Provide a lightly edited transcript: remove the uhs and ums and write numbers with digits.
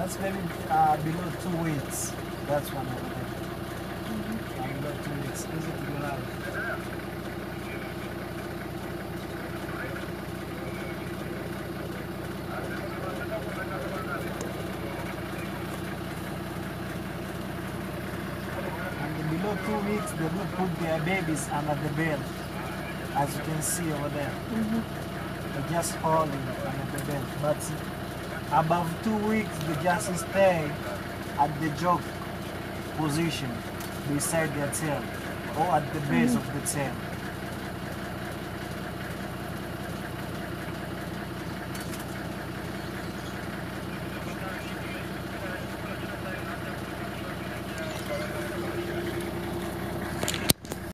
That's maybe below 2 weeks. That's one over there. Below 2 weeks. Easy to get out. And below 2 weeks, they do put their babies under the bed, as you can see over there. They're just holding under the bed. But above 2 weeks, they just stay at the jaw position beside their tail or at the base of the tail.